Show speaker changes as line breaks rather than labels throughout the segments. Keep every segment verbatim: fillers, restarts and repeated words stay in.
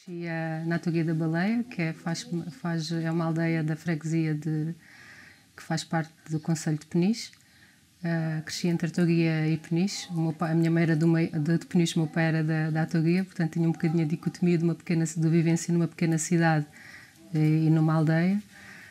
Nasci na Atoguia da Baleia, que é, faz, faz, é uma aldeia da freguesia de, que faz parte do concelho de Peniche. Uh, cresci entre Atoguia e Peniche. O meu pai, a minha mãe era do meio, de, de Peniche, o meu pai era da, da Atoguia, portanto tinha um bocadinho a dicotomia de uma pequena de vivência numa pequena cidade e, e numa aldeia.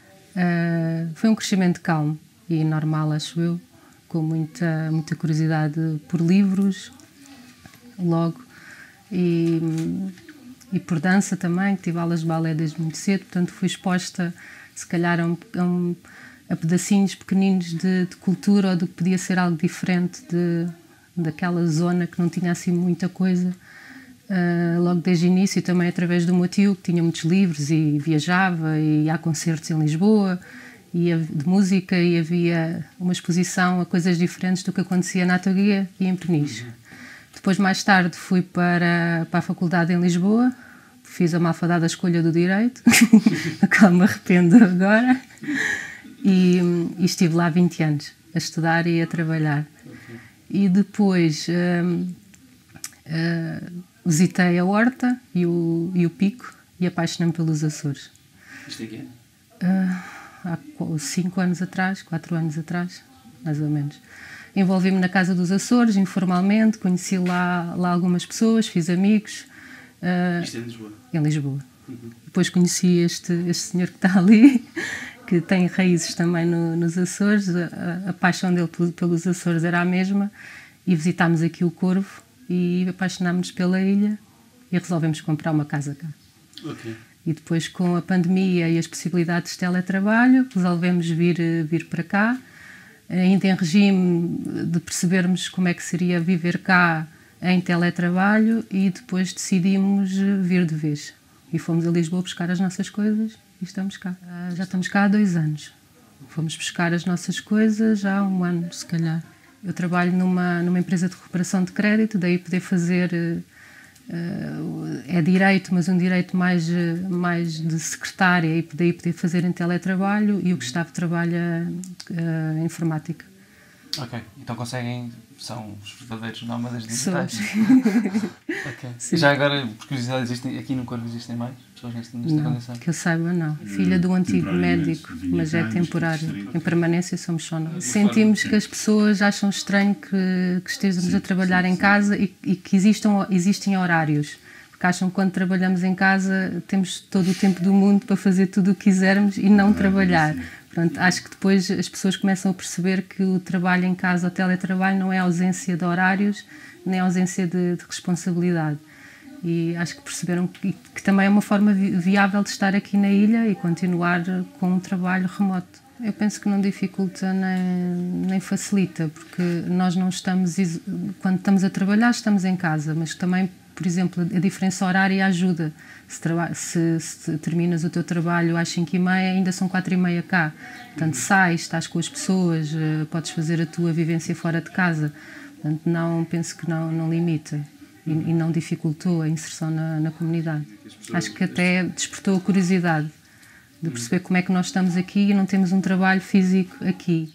Uh, foi um crescimento calmo e normal, acho eu, com muita, muita curiosidade por livros, logo, e, e por dança também, tive aulas de balé desde muito cedo, portanto fui exposta, se calhar, a, um, a, um, a pedacinhos pequeninos de, de cultura, ou do que podia ser algo diferente de, daquela zona que não tinha assim muita coisa. Uh, logo desde o início, também através do meu tio, que tinha muitos livros e viajava, e ia a concertos em Lisboa, ia de música, e havia uma exposição a coisas diferentes do que acontecia na Atoguia e em Peniche. Depois, mais tarde, fui para, para a faculdade em Lisboa, fiz a malfadada escolha do Direito, da qual me arrependo agora, e, e estive lá vinte anos, a estudar e a trabalhar. Okay. E depois uh, uh, visitei a Horta e o, e o Pico e apaixonei-me pelos Açores.
Isto é que é?
Uh, há cinco anos atrás, quatro anos atrás, mais ou menos. Envolvi-me na Casa dos Açores, informalmente, conheci lá, lá algumas pessoas, fiz amigos.
Uh, Isto é em Lisboa?
Em Lisboa. Uhum. Depois conheci este, este senhor que está ali, que tem raízes também no, nos Açores. A, a paixão dele pelos Açores era a mesma, e visitámos aqui o Corvo e apaixonámos-nos pela ilha e resolvemos comprar uma casa cá.
Okay.
E depois, com a pandemia e as possibilidades de teletrabalho, resolvemos vir, vir para cá, ainda em regime de percebermos como é que seria viver cá em teletrabalho, e depois decidimos vir de vez. E fomos a Lisboa buscar as nossas coisas e estamos cá. Já estamos cá há dois anos. Fomos buscar as nossas coisas há um ano, se calhar. Eu trabalho numa, numa empresa de recuperação de crédito, daí poder fazer... Uh, é direito, mas um direito mais, mais de secretária, e daí poder fazer em teletrabalho, e o Gustavo trabalha uh, em informática.
Ok, então conseguem, são os verdadeiros nómadas digitais. Okay. Já agora, por curiosidade, existem, aqui no Corvo existem mais pessoas nesta, nesta
não,
condição?
Que eu saiba, não. Filha do antigo médico, mas é temporário. Em permanência somos só nós. Sentimos que as pessoas acham estranho que, que estejamos a trabalhar em casa, e, e que existam, existem horários. Porque acham que quando trabalhamos em casa temos todo o tempo do mundo para fazer tudo o que quisermos e não trabalhar. Portanto, acho que depois as pessoas começam a perceber que o trabalho em casa, o teletrabalho, não é ausência de horários, nem ausência de, de responsabilidade. E acho que perceberam que, que também é uma forma viável de estar aqui na ilha e continuar com um trabalho remoto. Eu penso que não dificulta nem, nem facilita, porque nós não estamos, quando estamos a trabalhar, estamos em casa, mas também, por exemplo, a diferença horária ajuda. Se, se, se terminas o teu trabalho às cinco e meia, ainda são quatro e meia cá. Portanto, sais, estás com as pessoas, podes fazer a tua vivência fora de casa. Portanto, não, penso que não, não limita e, e não dificultou a inserção na, na comunidade. Acho que até despertou a curiosidade de perceber como é que nós estamos aqui e não temos um trabalho físico aqui.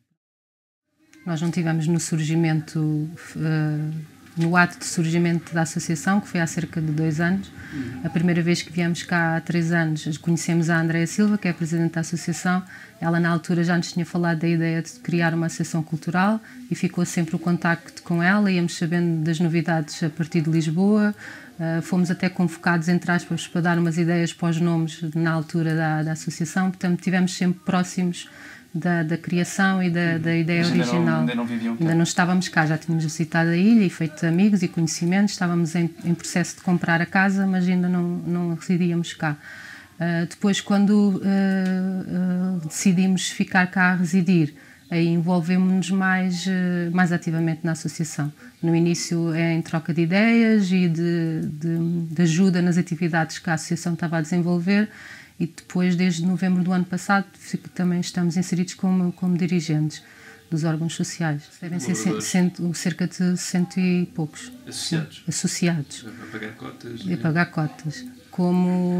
Nós não tivemos no surgimento... Uh, no ato de surgimento da associação, que foi há cerca de dois anos. A primeira vez que viemos cá há três anos, conhecemos a Andréia Silva, que é a presidente da associação. Ela, na altura, já nos tinha falado da ideia de criar uma associação cultural, e ficou sempre o contacto com ela, íamos sabendo das novidades a partir de Lisboa. Uh, fomos até convocados, entre aspas, para dar umas ideias para os nomes na altura da, da associação, portanto, estivemos sempre próximos Da, da criação e da, da ideia
Mas ainda
original.
Não, ainda não viviam cá.
Ainda não estávamos cá, já tínhamos visitado a ilha e feito amigos e conhecimentos, estávamos em, em processo de comprar a casa, mas ainda não, não residíamos cá. Uh, depois, quando uh, uh, decidimos ficar cá a residir, aí envolvemos-nos mais, uh, mais ativamente na associação. No início é em troca de ideias e de, de, de ajuda nas atividades que a associação estava a desenvolver, e depois, desde novembro do ano passado, também estamos inseridos como, como dirigentes dos órgãos sociais. Devem ser cento, cerca de cento e poucos.
Associados?
Associados.
A pagar cotas?
A pagar cotas. Como,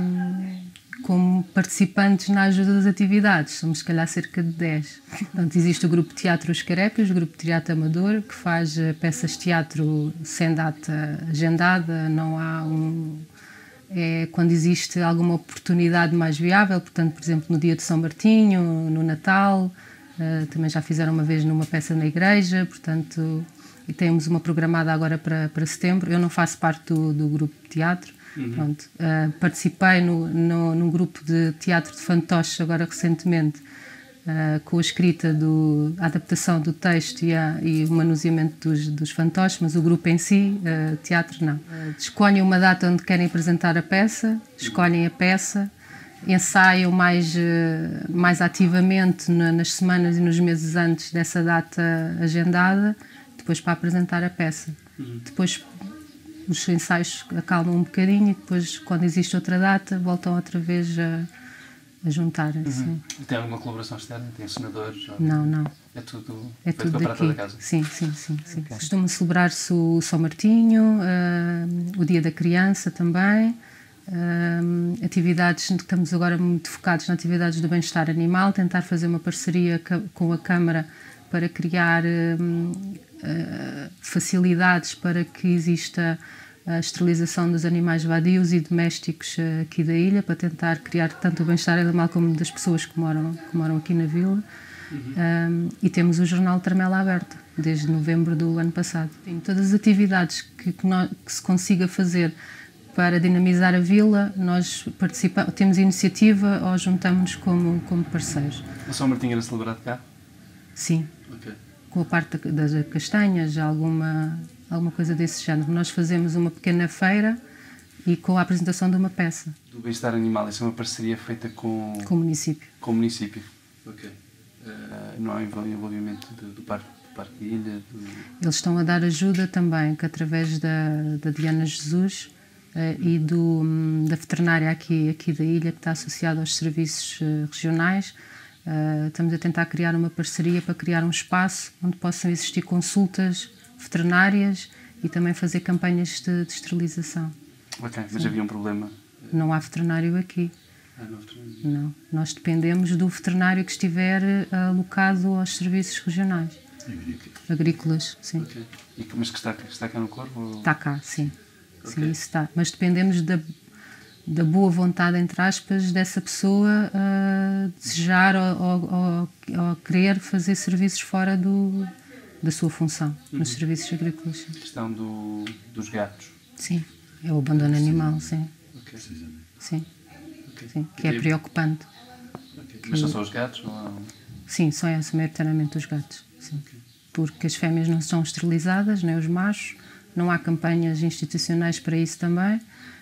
como participantes na ajuda das atividades, somos se calhar cerca de dez. Portanto, existe o grupo de teatro Os Carépios, o grupo de teatro amador, que faz peças de teatro sem data agendada, não há um... é quando existe alguma oportunidade mais viável, portanto, por exemplo, no dia de São Martinho, no Natal, uh, também já fizeram uma vez numa peça na igreja, portanto, e temos uma programada agora para, para setembro. Eu não faço parte do, do grupo de teatro, uhum. Pronto, uh, participei no, no, num grupo de teatro de fantoches agora recentemente, Uh, com a escrita, do, a adaptação do texto e, a, e o manuseamento dos, dos fantoches, mas o grupo em si, uh, teatro, não. Uh, escolhem uma data onde querem apresentar a peça, escolhem a peça, ensaiam mais, uh, mais ativamente na, nas semanas e nos meses antes dessa data agendada, depois para apresentar a peça. Uhum. Depois os ensaios acalmam um bocadinho e depois, quando existe outra data, voltam outra vez a a juntar.
Uhum.
Assim.
Tem alguma colaboração externa? Tem encenadores? Ou...
Não, não.
É tudo,
é
tudo
tudo
a prata da casa?
Sim, sim, sim. sim. Okay. Costuma celebrar-se o São Martinho, uh, o Dia da Criança também, uh, atividades, estamos agora muito focados nas atividades do bem-estar animal, tentar fazer uma parceria com a Câmara para criar uh, uh, facilidades para que exista a esterilização dos animais vadios e domésticos aqui da ilha, para tentar criar tanto o bem-estar animal como das pessoas que moram, que moram aqui na vila. Uhum. Um, e temos o jornal Tramela Aberta, desde novembro do ano passado. Tem todas as atividades que, que, nós, que se consiga fazer para dinamizar a vila, nós participamos, temos iniciativa ou juntamos-nos como, como parceiros.
O São Martinho era celebrado cá?
Sim. Okay. Com a parte das castanhas, alguma... alguma coisa desse género. Nós fazemos uma pequena feira e com a apresentação de uma peça.
Do bem-estar animal, isso é uma parceria feita com...
Com o município.
Com o município, ok. Uh, não há envolvimento do, do Parque do Parque de Ilha? Do...
Eles estão a dar ajuda também, que através da, da Diana Jesus uh, e do, um, da veterinária aqui, aqui da ilha, que está associada aos serviços uh, regionais, uh, estamos a tentar criar uma parceria para criar um espaço onde possam existir consultas veterinárias e também fazer campanhas de, de esterilização.
Ok, mas Sim. havia um problema?
Não há veterinário aqui.
Ah, não há veterinário?
Não. Nós dependemos do veterinário que estiver alocado aos serviços regionais.
Agrícolas?
Agrícolas, sim.
Okay. E, mas que está, está cá no corpo? Ou...
Está cá, sim.
Okay.
Sim, isso está. Mas dependemos da, da boa vontade, entre aspas, dessa pessoa uh, desejar ou, ou, ou, ou querer fazer serviços fora do... da sua função, uhum. nos serviços agrícolas.
A questão do, dos gatos.
Sim, é o abandono sim. animal, sim.
Okay.
Sim.
Okay.
Sim, que é preocupante.
Okay. Que... Mas são só os gatos? Ou há...
Sim, são maioritariamente os gatos. Sim. Okay. Porque as fêmeas não são esterilizadas, nem os machos, não há campanhas institucionais para isso também,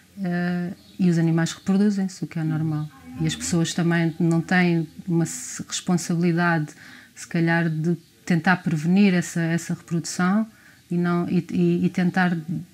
uh, e os animais reproduzem-se, o que é normal. E as pessoas também não têm uma responsabilidade, se calhar, de tentar prevenir essa, essa reprodução e, não, e, e, e tentar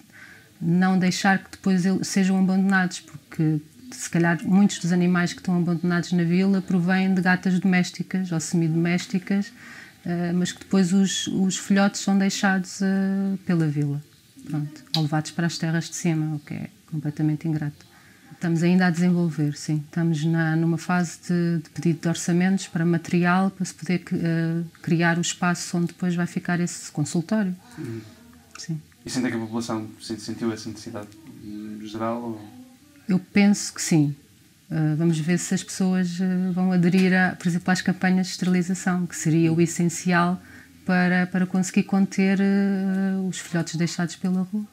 não deixar que depois eles sejam abandonados, porque se calhar muitos dos animais que estão abandonados na vila provêm de gatas domésticas ou semidomésticas, uh, mas que depois os, os filhotes são deixados uh, pela vila, pronto, ou levados para as terras de cima, o que é completamente ingrato. Estamos ainda a desenvolver, sim. Estamos na, numa fase de, de pedido de orçamentos para material, para se poder uh, criar o espaço onde depois vai ficar esse consultório. Uhum. Sim.
E sente que a população sentiu essa necessidade no geral? Ou...
Eu penso que sim. Uh, vamos ver se as pessoas uh, vão aderir, a, por exemplo, às campanhas de esterilização, que seria o essencial para, para conseguir conter uh, os filhotes deixados pela rua.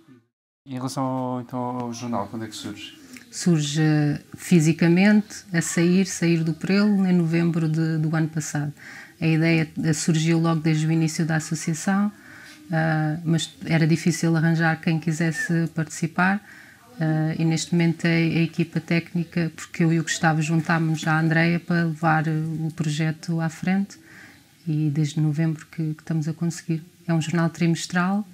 E em relação ao, então, ao jornal, quando é que surge?
Surge uh, fisicamente, a sair, sair do prelo, em novembro de, do ano passado. A ideia surgiu logo desde o início da associação, uh, mas era difícil arranjar quem quisesse participar, uh, e neste momento a, a equipa técnica, porque eu e o Gustavo juntámos à Andreia para levar o projeto à frente, e desde novembro que, que estamos a conseguir. É um jornal trimestral,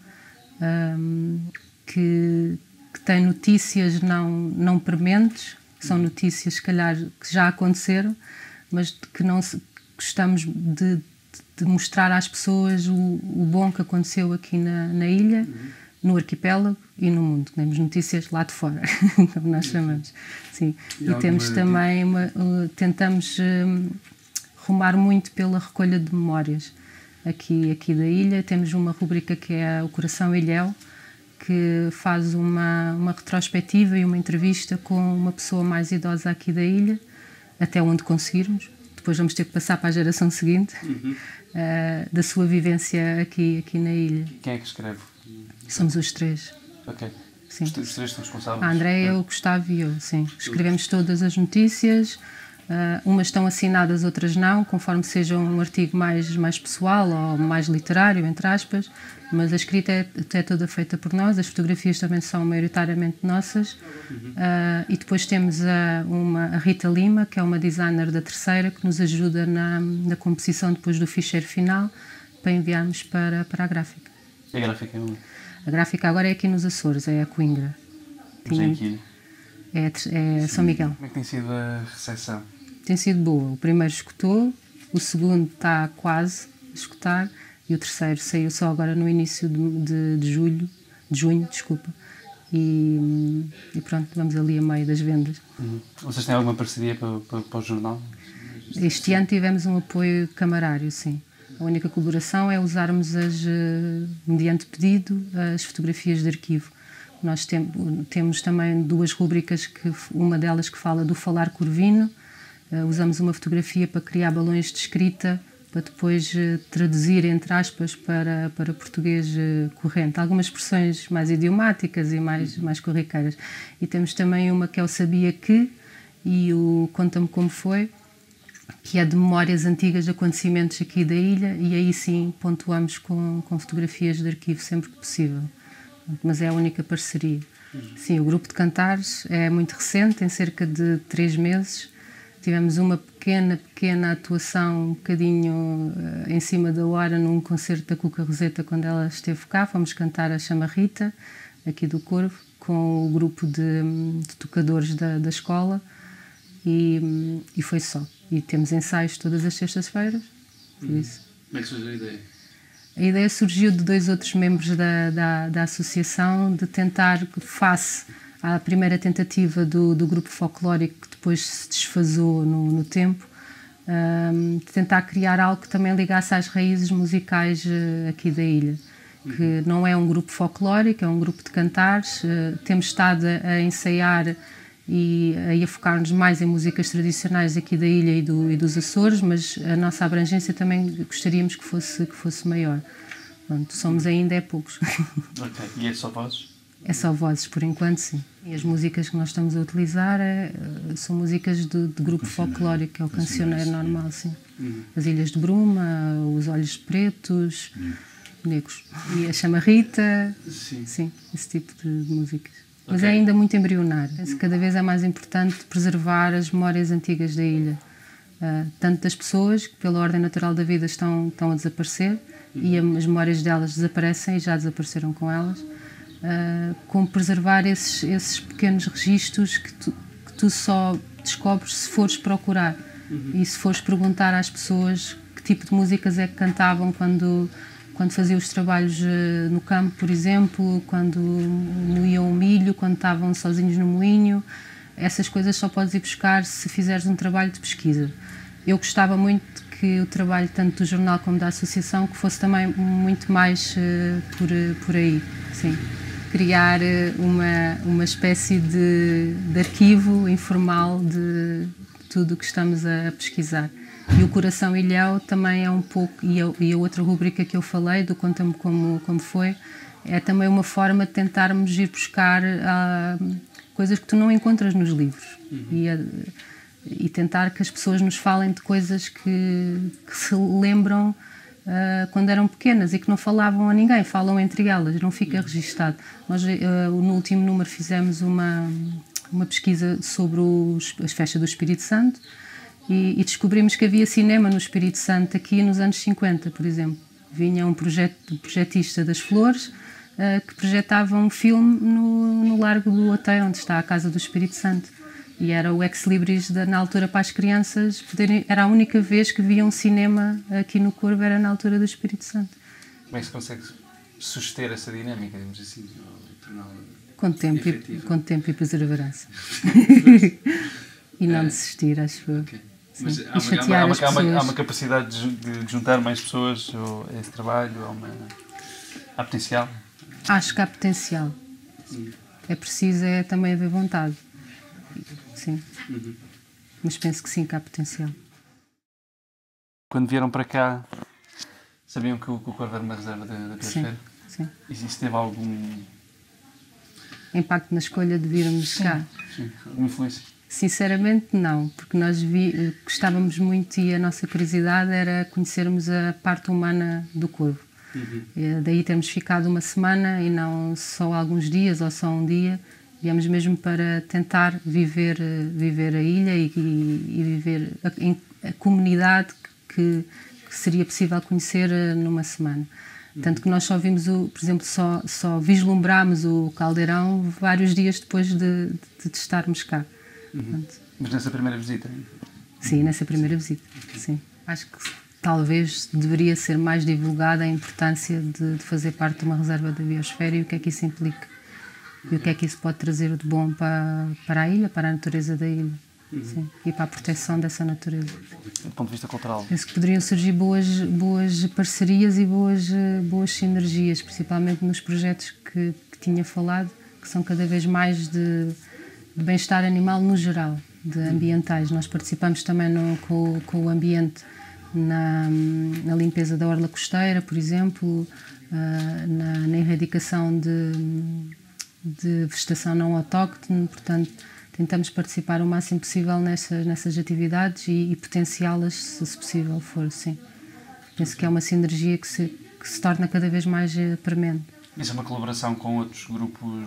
um, que... que tem notícias não, não prementes, que são notícias, se calhar, que já aconteceram, mas que não se, gostamos de, de mostrar às pessoas o, o bom que aconteceu aqui na, na ilha, uhum. no arquipélago e no mundo. Temos notícias lá de fora, como nós chamamos. Sim. E, e temos também, uma, uh, tentamos um, rumar muito pela recolha de memórias aqui, aqui da ilha. Temos uma rubrica que é o Coração Ilhéu, que faz uma, uma retrospectiva e uma entrevista com uma pessoa mais idosa aqui da ilha, até onde conseguirmos. Depois vamos ter que passar para a geração seguinte, uhum. uh, da sua vivência aqui, aqui na ilha.
Quem é que escreve?
Somos os três.
Ok.
Sim.
Os três estão responsáveis?
A Andréia, o Gustavo e eu, sim. Escrevemos todas as notícias, uh, umas estão assinadas, outras não, conforme seja um artigo mais, mais pessoal ou mais literário, entre aspas, mas a escrita é, é toda feita por nós, as fotografias também são maioritariamente nossas. Uhum. Uh, e depois temos a, uma, a Rita Lima, que é uma designer da Terceira, que nos ajuda na, na composição depois do ficheiro final, para enviarmos para, para a gráfica.
E a gráfica é onde?
A gráfica agora é aqui nos Açores, é a Coimbra.
Tinha, é aqui?
É, é São Miguel.
Como é que tem sido a recepção?
Tem sido boa. O primeiro escutou, o segundo está quase a escutar e o terceiro saiu só agora no início de, de, de julho, de junho, desculpa. E, e pronto, vamos ali a meio das vendas.
Uhum. Vocês têm alguma parceria para, para, para o jornal?
Este ano tivemos um apoio camarário, sim. A única colaboração é usarmos, as, mediante pedido, as fotografias de arquivo. Nós tem, temos também duas rúbricas, que, uma delas que fala do falar corvino. Uh, usamos uma fotografia para criar balões de escrita, para depois uh, traduzir, entre aspas, para, para português uh, corrente. Algumas expressões mais idiomáticas e mais, mais corriqueiras. E temos também uma que é o Sabia Que e o Conta-me Como Foi, que é de memórias antigas de acontecimentos aqui da ilha, e aí sim pontuamos com, com fotografias de arquivo sempre que possível. Mas é a única parceria. Sim, o grupo de cantares é muito recente, tem cerca de três meses. Tivemos uma pequena, pequena atuação, um bocadinho uh, em cima da hora, num concerto da Cuca Roseta, quando ela esteve cá. Fomos cantar a Chamarrita, aqui do Corvo, com o grupo de, de tocadores da, da escola, e, e foi só. E temos ensaios todas as sextas-feiras, por
hum.
isso.
Como é que surgiu a ideia?
A ideia surgiu de dois outros membros da, da, da associação, de tentar, face à primeira tentativa do, do grupo folclórico, que depois se desfasou no, no tempo, um, de tentar criar algo que também ligasse às raízes musicais uh, aqui da ilha. Que não é um grupo folclórico, é um grupo de cantares. Uh, temos estado a, a ensaiar e a focar-nos mais em músicas tradicionais aqui da ilha e, do, e dos Açores, mas a nossa abrangência também gostaríamos que fosse, que fosse maior. Pronto, somos ainda é poucos.
Ok, e é só vozes?
É só vozes, por enquanto, sim. E as músicas que nós estamos a utilizar é, são músicas de, de grupo folclórico, que é o cancioneiro normal, sim. Uhum. As Ilhas de Bruma, os Olhos Pretos, uhum. Negros. E a Chamarrita, sim. Sim, esse tipo de, de músicas. Mas okay. É ainda muito embrionário. Penso que cada vez é mais importante preservar as memórias antigas da ilha. Uh, tanto das pessoas, que pela ordem natural da vida estão, estão a desaparecer, uhum. E as memórias delas desaparecem e já desapareceram com elas, uh, como preservar esses, esses pequenos registros que tu, que tu só descobres se fores procurar. Uhum. E se fores perguntar às pessoas que tipo de músicas é que cantavam quando... quando faziam os trabalhos no campo, por exemplo, quando moíam o milho, quando estavam sozinhos no moinho. Essas coisas só podes ir buscar se fizeres um trabalho de pesquisa. Eu gostava muito que o trabalho, tanto do jornal como da associação, que fosse também muito mais uh, por, por aí. Sim. Criar uma, uma espécie de, de arquivo informal de, de tudo o que estamos a, a pesquisar. E o Coração Ilhéu também é um pouco, e a, e a outra rubrica que eu falei, do Conta-me Como, como Foi, é também uma forma de tentarmos ir buscar uh, coisas que tu não encontras nos livros. Uhum. E, a, e tentar que as pessoas nos falem de coisas que, que se lembram uh, quando eram pequenas e que não falavam a ninguém, falam entre elas, não fica uhum. registado. Nós, uh, no último número, fizemos uma, uma pesquisa sobre os, as festas do Espírito Santo. E, e descobrimos que havia cinema no Espírito Santo aqui nos anos cinquenta, por exemplo. Vinha um projeto, projetista das Flores uh, que projetava um filme no, no Largo do Até, onde está a Casa do Espírito Santo. E era o Ex Libris da, na altura para as crianças poderem, era a única vez que via um cinema aqui no Corvo, era na altura do Espírito Santo.
Como é que se consegue suster essa dinâmica, digamos assim?
Com tempo, e, com tempo e perseverança. E não desistir, acho eu. Okay.
Mas há uma, há, uma, há, uma, há uma capacidade de, de juntar mais pessoas a esse trabalho? Há, uma, há potencial?
Acho que há potencial. Uhum. É preciso é também haver vontade. Sim. Uhum. Mas penso que sim, que há potencial.
Quando vieram para cá, sabiam que o, que o Corvo era uma reserva da biosfera?
Sim, sim.
E se teve algum...
impacto na escolha de virmos
sim,
cá?
Sim, alguma influência?
Sinceramente não, porque nós vi, gostávamos muito e a nossa curiosidade era conhecermos a parte humana do Corvo. Uhum. Daí termos ficado uma semana e não só alguns dias ou só um dia. Viemos mesmo para tentar viver, viver a ilha e, e, e viver a, a comunidade que, que seria possível conhecer numa semana. Uhum. Tanto que nós só vimos, o, por exemplo, só, só vislumbrámos o caldeirão vários dias depois de, de, de estarmos cá.
Uhum. Mas nessa primeira visita?
Sim, nessa primeira visita, sim. Acho que talvez deveria ser mais divulgada a importância de, de fazer parte de uma reserva da biosfera e o que é que isso implica. E o que é que isso pode trazer de bom para, para a ilha, para a natureza da ilha. Uhum. Sim, e para a proteção dessa natureza.
Do ponto de vista cultural?
Penso que poderiam surgir boas, boas parcerias e boas, boas sinergias, principalmente nos projetos que, que tinha falado, que são cada vez mais de, de bem-estar animal no geral, de ambientais. Nós participamos também no, com, com o ambiente na, na limpeza da orla costeira, por exemplo, na, na erradicação de, de vegetação não autóctone, portanto tentamos participar o máximo possível nessas, nessas atividades e, e potenciá-las se, se possível for, sim. Penso que é uma sinergia que se, que se torna cada vez mais premente.
Isso é uma colaboração com outros grupos?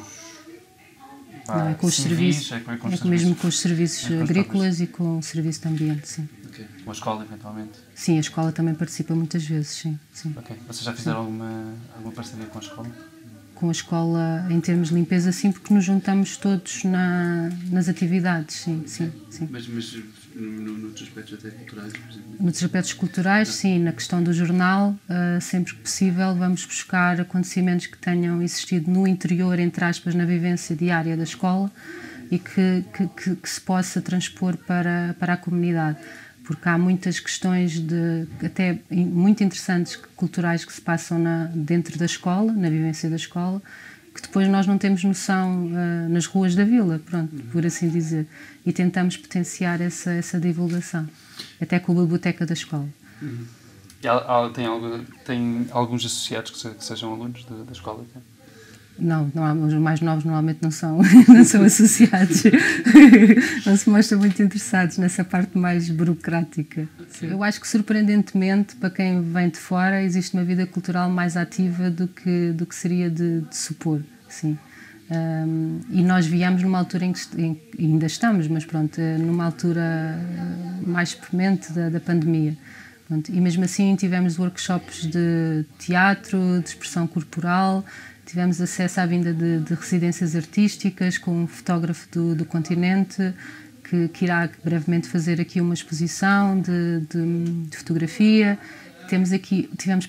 Ah, não, é com os
civis,
serviços,
é, com, é, com
é
serviços,
mesmo com os serviços
é com
agrícolas e com o serviço de ambiente, sim.
Okay. Com a escola, eventualmente?
Sim, a escola também participa muitas vezes, sim. sim.
Okay. Vocês já fizeram alguma, alguma parceria com a escola?
Com a escola em termos de limpeza, sim, porque nos juntamos todos na, nas atividades, sim, sim, sim.
Mas, mas noutros aspectos até culturais, por exemplo?
Noutros aspectos culturais, sim, na questão do jornal, uh, sempre que possível vamos buscar acontecimentos que tenham existido no interior, entre aspas, na vivência diária da escola e que, que, que, que se possa transpor para, para a comunidade. Porque há muitas questões de, até muito interessantes, culturais, que se passam na, dentro da escola, na vivência da escola, que depois nós não temos noção uh, nas ruas da vila, pronto, por assim dizer. E tentamos potenciar essa, essa divulgação, até com a biblioteca da escola.
Uhum. E ela, tem, algo, tem alguns associados que, se, que sejam alunos da, da escola? Então?
Não, não há, os mais novos normalmente não são, não são associados, não se mostram muito interessados nessa parte mais burocrática. Okay. Eu acho que, surpreendentemente, para quem vem de fora, existe uma vida cultural mais ativa do que, do que seria de, de supor, sim. Um, e nós viemos numa altura em que em, ainda estamos, mas pronto, numa altura mais premente da, da pandemia. Pronto, e mesmo assim tivemos workshops de teatro, de expressão corporal. Tivemos acesso à vinda de, de residências artísticas com um fotógrafo do, do continente que, que irá brevemente fazer aqui uma exposição de, de, de fotografia. Temos aqui, tivemos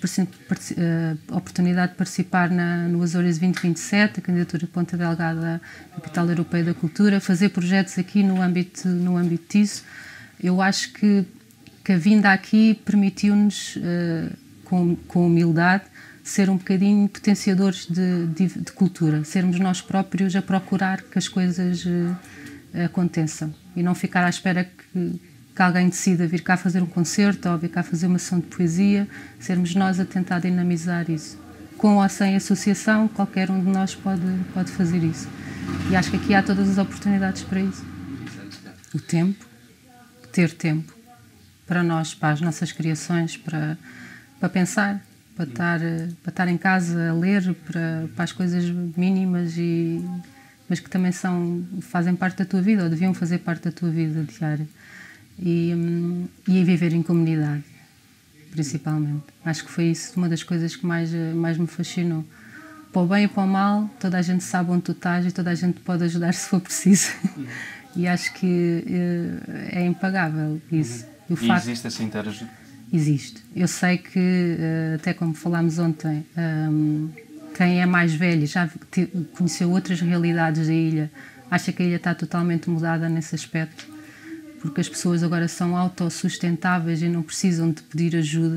a oportunidade de participar na, no Azores vinte vinte e sete, a candidatura de Ponta Delgada à Capital Europeia da Cultura, fazer projetos aqui no âmbito, no âmbito disso. Eu acho que, que a vinda aqui permitiu-nos, uh, com, com humildade, ser um bocadinho potenciadores de, de, de cultura, sermos nós próprios a procurar que as coisas uh, aconteçam e não ficar à espera que, que alguém decida vir cá fazer um concerto ou vir cá fazer uma sessão de poesia, sermos nós a tentar dinamizar isso. Com ou sem associação, qualquer um de nós pode, pode fazer isso. E acho que aqui há todas as oportunidades para isso. O tempo, ter tempo para nós, para as nossas criações, para, para pensar, para estar, para estar em casa a ler, para, para as coisas mínimas, e, mas que também são, fazem parte da tua vida, ou deviam fazer parte da tua vida diária. E, e viver em comunidade, principalmente. Acho que foi isso uma das coisas que mais, mais me fascinou. Para o bem e para o mal, toda a gente sabe onde tu estás e toda a gente pode ajudar se for preciso. E acho que é, é impagável isso.
E, o facto, e existe essa interajuda?
Existe. Eu sei que, até como falámos ontem, um, quem é mais velho, já conheceu outras realidades da ilha, acha que a ilha está totalmente mudada nesse aspecto, porque as pessoas agora são autossustentáveis e não precisam de pedir ajuda,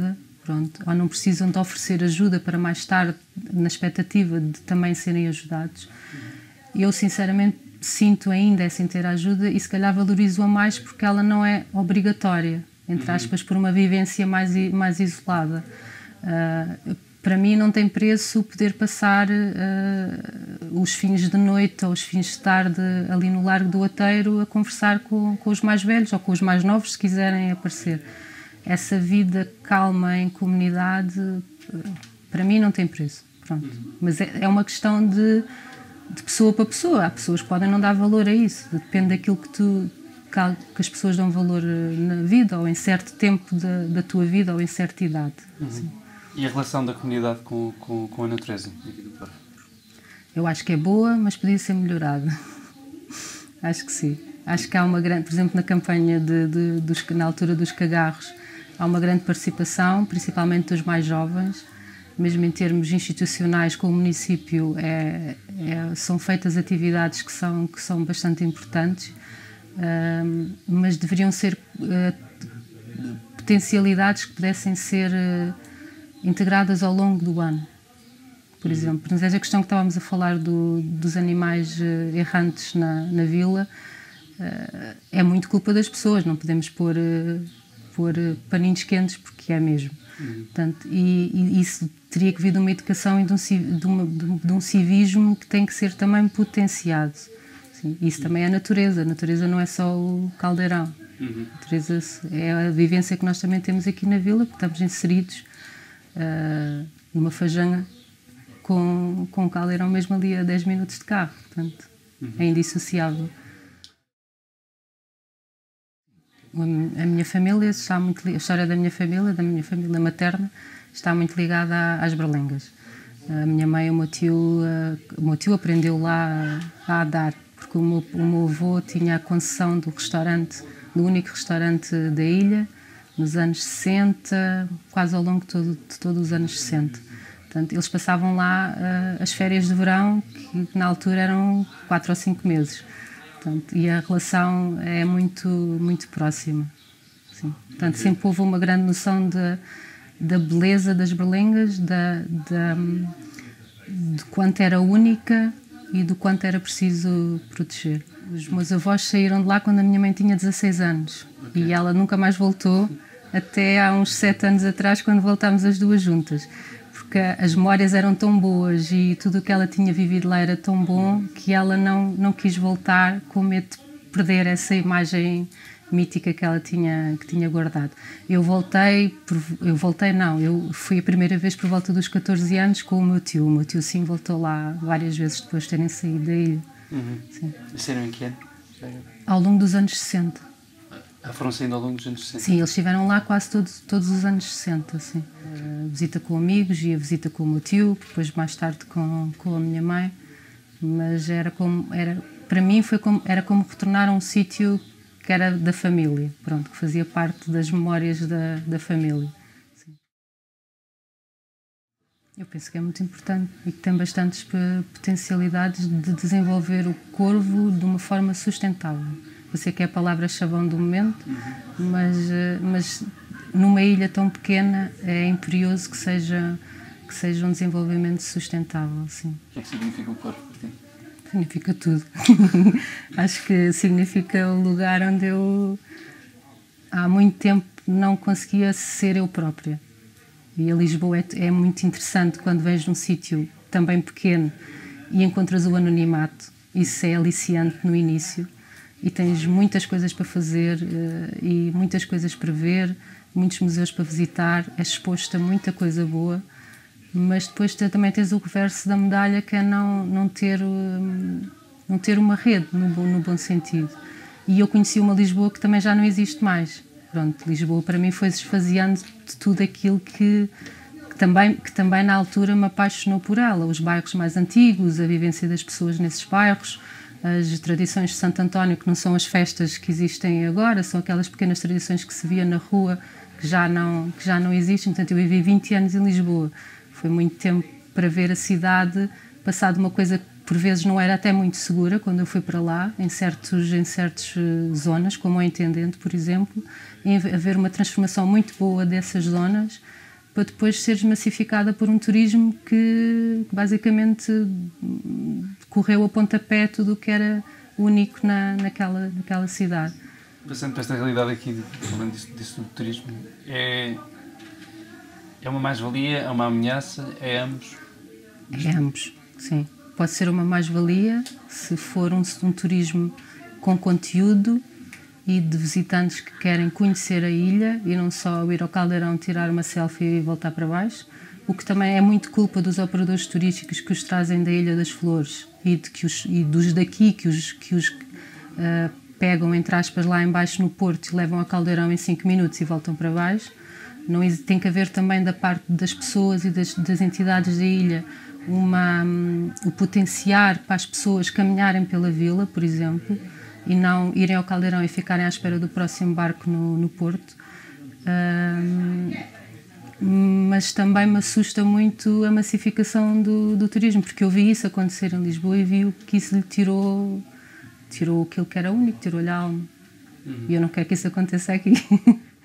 pronto, ou não precisam de oferecer ajuda para mais tarde, na expectativa de também serem ajudados. Eu, sinceramente, sinto ainda essa interajuda e se calhar valorizo-a mais porque ela não é obrigatória, entre aspas, por uma vivência mais, mais isolada. Uh, para mim não tem preço poder passar uh, os fins de noite ou os fins de tarde ali no Largo do Outeiro a conversar com, com os mais velhos ou com os mais novos, se quiserem aparecer. Essa vida calma em comunidade, para mim não tem preço. Pronto. Mas é, é uma questão de, de pessoa para pessoa. Há pessoas que podem não dar valor a isso, depende daquilo que tu... que as pessoas dão valor na vida ou em certo tempo da, da tua vida ou em certa idade.
Uhum. E a relação da comunidade com, com, com a natureza aqui do Porto?
Eu acho que é boa, mas podia ser melhorada. Acho que sim. Acho que há uma grande, por exemplo, na campanha de, de, dos, na altura dos cagarros, há uma grande participação, principalmente dos mais jovens, mesmo em termos institucionais com o município, é, é, são feitas atividades que são, que são bastante importantes. Uh, mas deveriam ser uh, potencialidades que pudessem ser uh, integradas ao longo do ano. Por exemplo, mas essa questão que estávamos a falar do, dos animais uh, errantes na, na vila uh, é muito culpa das pessoas, não podemos pôr, uh, pôr uh, paninhos quentes porque é mesmo. Uhum. Portanto, e, e isso teria que vir de uma educação e de um, de, uma, de um civismo que tem que ser também potenciado. Sim, isso também é a natureza. A natureza não é só o caldeirão. Uhum. A natureza é a vivência que nós também temos aqui na vila, porque estamos inseridos uh, numa fajanga com, com o caldeirão mesmo ali a dez minutos de carro. Portanto, uhum. É indissociável. A minha família está muito, a história da minha família, da minha família materna, está muito ligada às berlengas. A minha mãe e o meu tio, uh, o meu tio aprendeu lá a dar, porque o meu, o meu avô tinha a concessão do restaurante, do único restaurante da ilha, nos anos sessenta, quase ao longo de, todo, de todos os anos sessenta. Portanto, eles passavam lá uh, as férias de verão, que na altura eram quatro ou cinco meses. Portanto, e a relação é muito, muito próxima. Sim. Portanto, sempre houve uma grande noção de, da beleza das berlengas, da, da, de quanto era única e do quanto era preciso proteger. Os meus avós saíram de lá quando a minha mãe tinha dezasseis anos. Okay. E ela nunca mais voltou, até há uns sete anos atrás, quando voltámos as duas juntas. Porque as memórias eram tão boas e tudo o que ela tinha vivido lá era tão bom que ela não, não quis voltar com medo de perder essa imagem mítica que ela tinha, que tinha guardado. Eu voltei, por, eu voltei não, eu fui a primeira vez por volta dos catorze anos com o meu tio. O meu tio sim voltou lá várias vezes depois de terem saído da ilha.
Uhum. Sim. E saíram em que ano?
Ao longo dos anos sessenta.
Ah, foram saindo ao longo dos anos sessenta?
Sim, eles estiveram lá quase todos, todos os anos sessenta, sim. A visita com amigos e a visita com o meu tio, depois mais tarde com, com a minha mãe. Mas era como, era, para mim foi como, era como retornar a um sítio que era da família, pronto, que fazia parte das memórias da, da família. Sim. Eu penso que é muito importante e que tem bastantes potencialidades de desenvolver o corvo de uma forma sustentável. Eu sei que é a palavra-chavão do momento, uhum. mas, mas numa ilha tão pequena é imperioso que seja, que seja um desenvolvimento sustentável. Sim.
O que é que significa o corvo para ti?
Significa tudo. Acho que significa o lugar onde eu há muito tempo não conseguia ser eu própria. E a Lisboa é, é muito interessante quando vens num sítio também pequeno e encontras o anonimato. Isso é aliciante no início e tens muitas coisas para fazer uh, e muitas coisas para ver, muitos museus para visitar, é exposto a muita coisa boa. Mas depois também tens o reverso da medalha, que é não, não, ter, não ter uma rede, no, no bom sentido. E eu conheci uma Lisboa que também já não existe mais. Pronto, Lisboa para mim foi se esvaziando de tudo aquilo que, que, também, que também na altura me apaixonou por ela. Os bairros mais antigos, a vivência das pessoas nesses bairros, as tradições de Santo António, que não são as festas que existem agora, são aquelas pequenas tradições que se via na rua, que já não, que já não existem. Portanto, eu vivi vinte anos em Lisboa. Foi muito tempo para ver a cidade passar de uma coisa que por vezes não era até muito segura quando eu fui para lá, em certos, em certas zonas, como o Intendente, por exemplo, e haver uma transformação muito boa dessas zonas para depois seres massificada por um turismo que basicamente correu a pontapé tudo o que era único na, naquela, naquela cidade.
Passando para esta realidade aqui, falando disso, disso do turismo, é, é uma mais-valia, é uma ameaça, é ambos?
É ambos, sim. Pode ser uma mais-valia se for um, um turismo com conteúdo e de visitantes que querem conhecer a ilha e não só ir ao caldeirão, tirar uma selfie e voltar para baixo, o que também é muito culpa dos operadores turísticos que os trazem da Ilha das Flores e, de que os, e dos daqui que os, que os uh, pegam, entre aspas, lá em baixo no Porto e levam ao caldeirão em cinco minutos e voltam para baixo. Não, tem que haver também da parte das pessoas e das, das entidades da ilha uma, um, o potenciar para as pessoas caminharem pela vila, por exemplo, e não irem ao caldeirão e ficarem à espera do próximo barco no, no Porto. Um, mas também me assusta muito a massificação do, do turismo, porque eu vi isso acontecer em Lisboa e vi o que isso lhe tirou, tirou aquilo que era único, tirou-lhe a alma. Uhum. E eu não quero que isso aconteça aqui.